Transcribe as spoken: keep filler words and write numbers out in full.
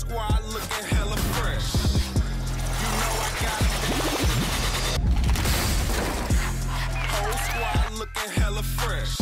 squad looking hella fresh. You know I got it. Whole squad looking hella fresh.